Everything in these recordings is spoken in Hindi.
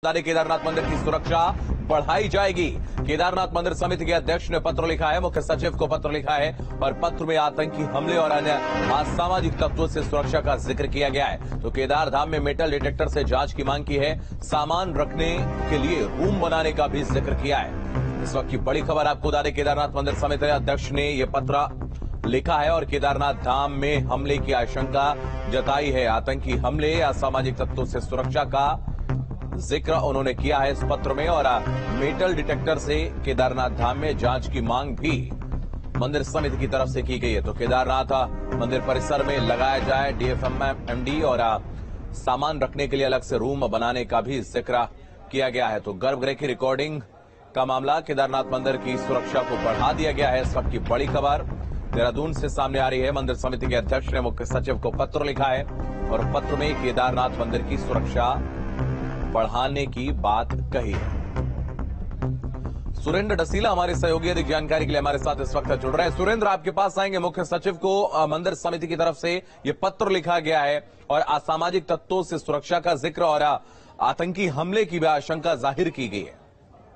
केदारनाथ मंदिर की सुरक्षा बढ़ाई जाएगी। केदारनाथ मंदिर समिति के अध्यक्ष ने पत्र लिखा है, मुख्य सचिव को पत्र लिखा है और पत्र में आतंकी हमले और अन्य असामाजिक तत्वों से सुरक्षा का जिक्र किया गया है। तो केदार धाम में मेटल डिटेक्टर से जांच की मांग की है। सामान रखने के लिए रूम बनाने का भी जिक्र किया है। इस वक्त की बड़ी खबर आपको बता दें, केदारनाथ मंदिर समिति अध्यक्ष ने यह पत्र लिखा है और केदारनाथ धाम में हमले की आशंका जताई है। आतंकी हमले, असामाजिक तत्वों से सुरक्षा का जिक्र उन्होंने किया है इस पत्र में और मेटल डिटेक्टर से केदारनाथ धाम में जांच की मांग भी मंदिर समिति की तरफ से की गई है। तो केदारनाथ मंदिर परिसर में लगाया जाए डीएफएमडी और सामान रखने के लिए अलग से रूम बनाने का भी जिक्र किया गया है। तो गर्भगृह की रिकॉर्डिंग का मामला, केदारनाथ मंदिर की सुरक्षा को बढ़ा दिया गया है। इस वक्त की बड़ी खबर देहरादून से सामने आ रही है। मंदिर समिति के अध्यक्ष ने मुख्य सचिव को पत्र लिखा है और पत्र में केदारनाथ मंदिर की सुरक्षा बढ़ाने की बात कही है। सुरेंद्र डसीला हमारे सहयोगी अधिक जानकारी के लिए हमारे साथ इस वक्त जुड़ रहे हैं। सुरेंद्र, आपके पास आएंगे। मुख्य सचिव को मंदिर समिति की तरफ से यह पत्र लिखा गया है और असामाजिक तत्वों से सुरक्षा का जिक्र और आतंकी हमले की भी आशंका जाहिर की गई है।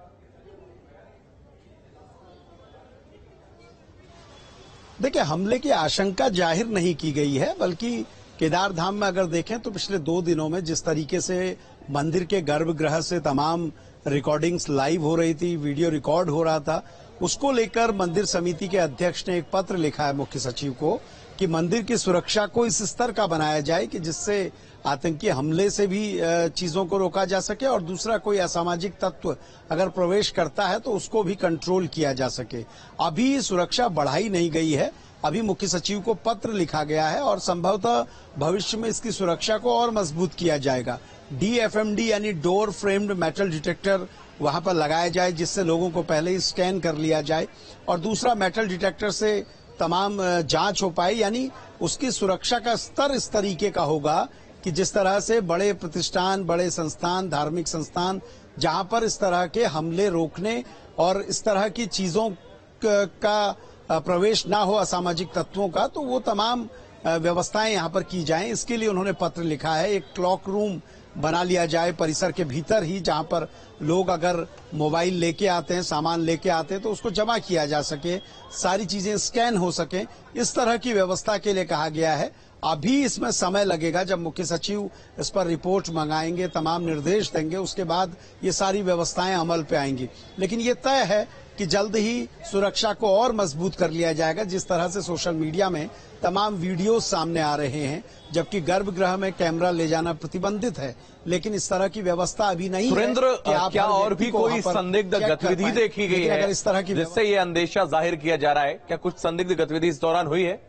देखिए, हमले की आशंका जाहिर नहीं की गई है, बल्कि केदार धाम में अगर देखें तो पिछले 2 दिनों में जिस तरीके से मंदिर के गर्भगृह से तमाम रिकॉर्डिंग्स लाइव हो रही थी, वीडियो रिकॉर्ड हो रहा था, उसको लेकर मंदिर समिति के अध्यक्ष ने एक पत्र लिखा है मुख्य सचिव को कि मंदिर की सुरक्षा को इस स्तर का बनाया जाए कि जिससे आतंकी हमले से भी चीजों को रोका जा सके और दूसरा कोई असामाजिक तत्व अगर प्रवेश करता है तो उसको भी कंट्रोल किया जा सके। अभी सुरक्षा बढ़ाई नहीं गई है, अभी मुख्य सचिव को पत्र लिखा गया है और संभवतः भविष्य में इसकी सुरक्षा को और मजबूत किया जाएगा। डीएफएमडी यानी डोर फ्रेम्ड मेटल डिटेक्टर वहां पर लगाया जाए जिससे लोगों को पहले ही स्कैन कर लिया जाए और दूसरा मेटल डिटेक्टर से तमाम जांच हो पाए, यानी उसकी सुरक्षा का स्तर इस तरीके का होगा कि जिस तरह से बड़े प्रतिष्ठान, बड़े संस्थान, धार्मिक संस्थान जहां पर इस तरह के हमले रोकने और इस तरह की चीजों का प्रवेश ना हो असामाजिक तत्वों का, तो वो तमाम व्यवस्थाएं यहां पर की जाएं। इसके लिए उन्होंने पत्र लिखा है। एक क्लॉक रूम बना लिया जाए परिसर के भीतर ही, जहां पर लोग अगर मोबाइल लेके आते हैं, सामान लेके आते हैं तो उसको जमा किया जा सके, सारी चीजें स्कैन हो सके, इस तरह की व्यवस्था के लिए कहा गया है। अभी इसमें समय लगेगा, जब मुख्य सचिव इस पर रिपोर्ट मंगाएंगे, तमाम निर्देश देंगे, उसके बाद ये सारी व्यवस्थाएं अमल पे आएंगी। लेकिन ये तय है कि जल्द ही सुरक्षा को और मजबूत कर लिया जाएगा। जिस तरह से सोशल मीडिया में तमाम वीडियोस सामने आ रहे हैं, जबकि गर्भगृह में कैमरा ले जाना प्रतिबंधित है, लेकिन इस तरह की व्यवस्था अभी नहीं है। सुरेंद्र, क्या और भी कोई संदिग्ध गतिविधि देखी गई है अगर इस तरह की जिससे ये अंदेशा जाहिर किया जा रहा है? क्या कुछ संदिग्ध गतिविधि इस दौरान हुई है?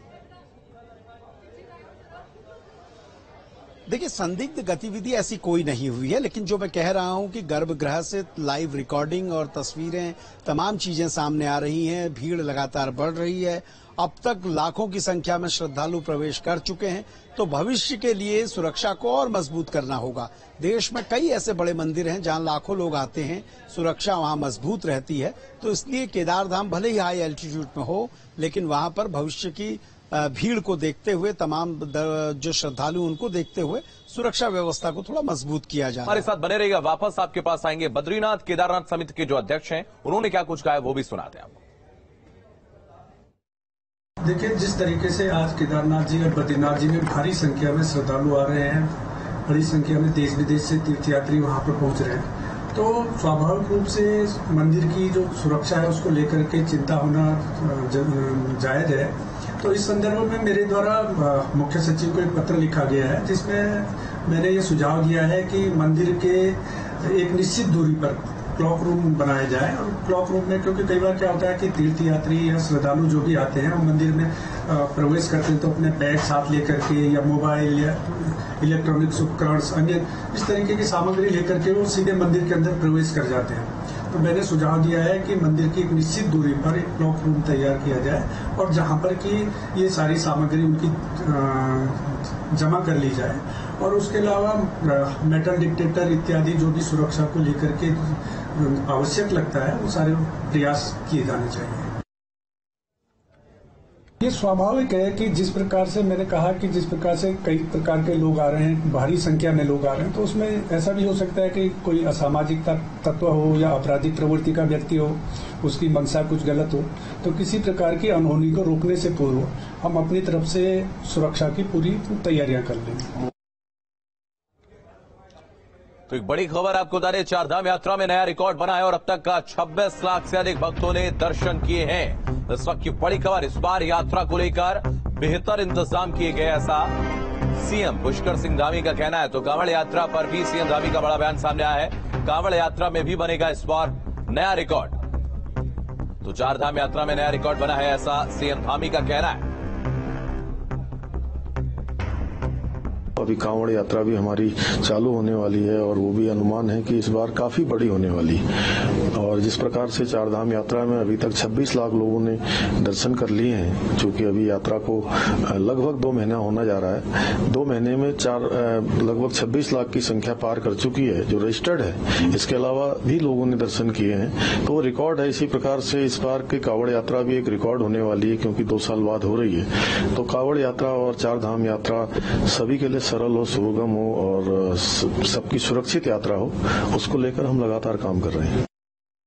देखिए, संदिग्ध गतिविधि ऐसी कोई नहीं हुई है, लेकिन जो मैं कह रहा हूं कि गर्भगृह से लाइव रिकॉर्डिंग और तस्वीरें, तमाम चीजें सामने आ रही हैं, भीड़ लगातार बढ़ रही है। अब तक लाखों की संख्या में श्रद्धालु प्रवेश कर चुके हैं, तो भविष्य के लिए सुरक्षा को और मजबूत करना होगा। देश में कई ऐसे बड़े मंदिर हैं जहां लाखों लोग आते हैं, सुरक्षा वहां मजबूत रहती है। तो इसलिए केदारधाम भले ही हाई एल्टीट्यूड में हो, लेकिन वहां पर भविष्य की भीड़ को देखते हुए, तमाम जो श्रद्धालु उनको देखते हुए सुरक्षा व्यवस्था को थोड़ा मजबूत किया जाए। हमारे साथ बने रहिएगा, वापस आपके पास आएंगे। बद्रीनाथ केदारनाथ समिति के जो अध्यक्ष हैं, उन्होंने क्या कुछ कहा है वो भी सुनाते हैं आपको। देखिए, जिस तरीके से आज केदारनाथ जी और बद्रीनाथ जी में भारी संख्या में श्रद्धालु आ रहे हैं, बड़ी संख्या में देश विदेश से तीर्थयात्री वहां पर पहुंच रहे हैं, तो स्वाभाविक रूप से मंदिर की जो सुरक्षा है उसको लेकर के चिंता होना जायज है। तो इस संदर्भ में मेरे द्वारा मुख्य सचिव को एक पत्र लिखा गया है, जिसमें मैंने ये सुझाव दिया है कि मंदिर के एक निश्चित दूरी पर क्लॉक रूम बनाया जाए। और क्लॉक रूम में, क्योंकि कई बार क्या होता है कि तीर्थयात्री या श्रद्धालु जो भी आते हैं वो मंदिर में प्रवेश करते हैं तो अपने बैग साथ लेकर के या मोबाइल या इलेक्ट्रॉनिक्स उपकरण, अन्य इस तरीके की सामग्री लेकर के वो सीधे मंदिर के अंदर प्रवेश कर जाते हैं। तो मैंने सुझाव दिया है कि मंदिर की एक निश्चित दूरी पर एक क्लॉक रूम तैयार किया जाए और जहां पर कि ये सारी सामग्री उनकी जमा कर ली जाए और उसके अलावा मेटल डिटेक्टर इत्यादि जो भी सुरक्षा को लेकर के आवश्यक लगता है वो सारे प्रयास किए जाने चाहिए। ये स्वाभाविक है कि जिस प्रकार से मैंने कहा कि जिस प्रकार से कई प्रकार के लोग आ रहे हैं, भारी संख्या में लोग आ रहे हैं, तो उसमें ऐसा भी हो सकता है कि कोई असामाजिक तत्व हो या आपराधिक प्रवृत्ति का व्यक्ति हो, उसकी मंशा कुछ गलत हो, तो किसी प्रकार की अनहोनी को रोकने से पूर्व हम अपनी तरफ से सुरक्षा की पूरी तैयारियां कर लेंगे। तो एक बड़ी खबर आपको बता दें, चारधाम यात्रा में नया रिकॉर्ड बना है और अब तक का 26 लाख से अधिक भक्तों ने दर्शन किए हैं। इस वक्त की बड़ी खबर, इस बार यात्रा को लेकर बेहतर इंतजाम किए गए, ऐसा सीएम पुष्कर सिंह धामी का कहना है। तो कांवड़ यात्रा पर भी सीएम धामी का बड़ा बयान सामने आया है। कांवड़ यात्रा में भी बनेगा इस बार नया रिकॉर्ड। तो चारधाम यात्रा में नया रिकॉर्ड बना है, ऐसा सीएम धामी का कहना है। अभी कांवड़ यात्रा भी हमारी चालू होने वाली है और वो भी अनुमान है कि इस बार काफी बड़ी होने वाली है। और जिस प्रकार से चारधाम यात्रा में अभी तक 26 लाख लोगों ने दर्शन कर लिए हैं, चूंकि अभी यात्रा को लगभग 2 महीना होना जा रहा है, 2 महीने में लगभग 26 लाख की संख्या पार कर चुकी है जो रजिस्टर्ड है। इसके अलावा भी लोगों ने दर्शन किए हैं, तो वो रिकॉर्ड है। इसी प्रकार से इस बार की कांवड़ यात्रा भी एक रिकॉर्ड होने वाली है, क्योंकि 2 साल बाद हो रही है। तो कांवड़ यात्रा और चारधाम यात्रा सभी के लिए सरल हो, सुगम हो और सबकी सुरक्षित यात्रा हो, उसको लेकर हम लगातार काम कर रहे हैं।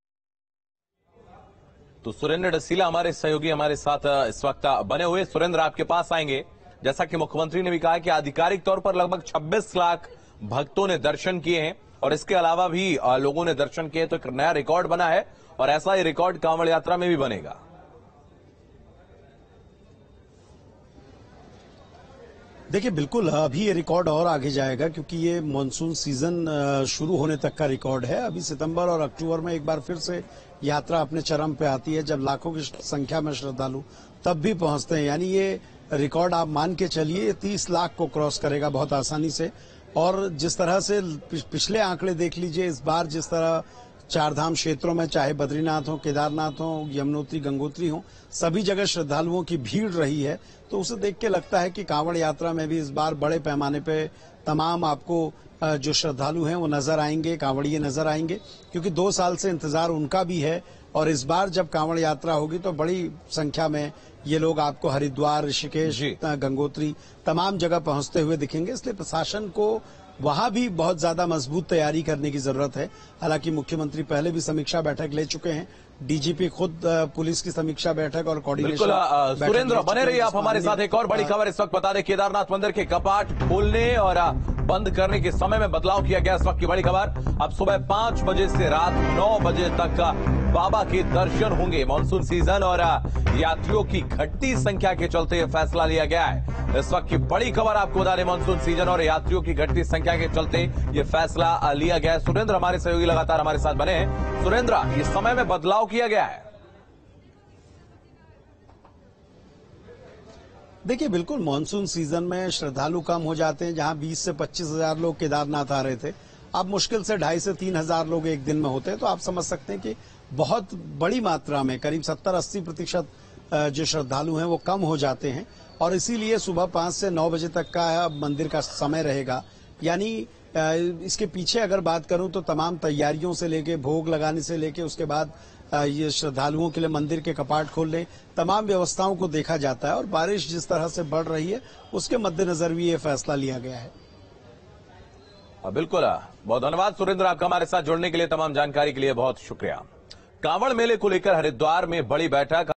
तो सुरेंद्र डसीला हमारे सहयोगी हमारे साथ इस वक्त बने हुए। सुरेंद्र, आपके पास आएंगे। जैसा कि मुख्यमंत्री ने भी कहा कि आधिकारिक तौर पर लगभग 26 लाख भक्तों ने दर्शन किए हैं और इसके अलावा भी लोगों ने दर्शन किए, तो एक नया रिकॉर्ड बना है और ऐसा ही रिकॉर्ड कांवड़ यात्रा में भी बनेगा। देखिए, बिल्कुल अभी ये रिकॉर्ड और आगे जाएगा, क्योंकि ये मानसून सीजन शुरू होने तक का रिकॉर्ड है। अभी सितंबर और अक्टूबर में एक बार फिर से यात्रा अपने चरम पे आती है, जब लाखों की संख्या में श्रद्धालु तब भी पहुंचते हैं। यानी ये रिकॉर्ड आप मान के चलिए 30 लाख को क्रॉस करेगा बहुत आसानी से। और जिस तरह से पिछले आंकड़े देख लीजिए, इस बार जिस तरह चारधाम क्षेत्रों में, चाहे बद्रीनाथ हो, केदारनाथ हो, यमुनोत्री, गंगोत्री हो, सभी जगह श्रद्धालुओं की भीड़ रही है। तो उसे देख के लगता है कि कांवड़ यात्रा में भी इस बार बड़े पैमाने पे तमाम आपको जो श्रद्धालु हैं वो नजर आएंगे, कांवड़िए नजर आएंगे, क्योंकि 2 साल से इंतजार उनका भी है। और इस बार जब कांवड़ यात्रा होगी तो बड़ी संख्या में ये लोग आपको हरिद्वार, ऋषिकेश, गंगोत्री तमाम जगह पहुंचते हुए दिखेंगे। इसलिए प्रशासन को वहां भी बहुत ज्यादा मजबूत तैयारी करने की जरूरत है। हालांकि मुख्यमंत्री पहले भी समीक्षा बैठक ले चुके हैं, डीजीपी खुद पुलिस की समीक्षा बैठक और कोऑर्डिनेशन। सुरेंद्र, बने रहिए आप हमारे साथ। एक और बड़ी खबर इस वक्त बता दें, केदारनाथ मंदिर के कपाट खोलने और बंद करने के समय में बदलाव किया गया। इस वक्त की बड़ी खबर, अब सुबह 5 बजे से रात 9 बजे तक बाबा के दर्शन होंगे। मानसून सीजन और यात्रियों की घटती संख्या के चलते यह फैसला लिया गया है। इस वक्त की बड़ी खबर आपको बता दें, मानसून सीजन और यात्रियों की घटती संख्या के चलते यह फैसला लिया गया है। सुरेंद्र हमारे सहयोगी लगातार हमारे साथ बने हैं। सुरेंद्र, इस समय में बदलाव किया गया है। देखिए, बिल्कुल मानसून सीजन में श्रद्धालु कम हो जाते हैं। जहां 20 से 25 हजार लोग केदारनाथ आ रहे थे, अब मुश्किल से 2.5 से 3 हजार लोग एक दिन में होते हैं। तो आप समझ सकते हैं कि बहुत बड़ी मात्रा में, करीब 70-80% जो श्रद्धालु हैं वो कम हो जाते हैं। और इसीलिए सुबह 5 से 9 बजे तक का मंदिर का समय रहेगा। यानी इसके पीछे अगर बात करूं तो तमाम तैयारियों से लेके, भोग लगाने से लेके, उसके बाद ये श्रद्धालुओं के लिए मंदिर के कपाट खोलने, तमाम व्यवस्थाओं को देखा जाता है। और बारिश जिस तरह से बढ़ रही है उसके मद्देनजर भी ये फैसला लिया गया है। बिल्कुल, बहुत धन्यवाद सुरेंद्र, आपका हमारे साथ जुड़ने के लिए, तमाम जानकारी के लिए बहुत शुक्रिया। कांवड़ मेले को लेकर हरिद्वार में बड़ी बैठक।